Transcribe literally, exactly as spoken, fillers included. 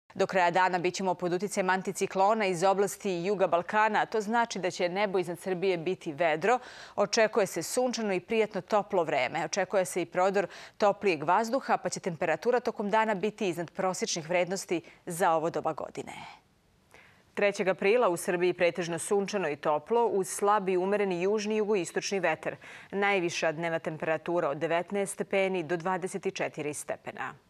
Do kraja dana bićemo pod uticajem anticiklona iz oblasti Juga Balkana. To znači da će nebo iznad Srbije biti vedro. Očekuje se sunčano i prijatno toplo vreme. Očekuje se i prodor toplijeg vazduha, pa će temperatura tokom dana biti iznad prosječnih vrednosti za ovo doba godine. trećeg aprila u Srbiji pretežno sunčano i toplo uz slab i umereni južni i jugoistočni vetar. Najviša dnevna temperatura od devetnaest stepeni do dvadeset četiri stepena.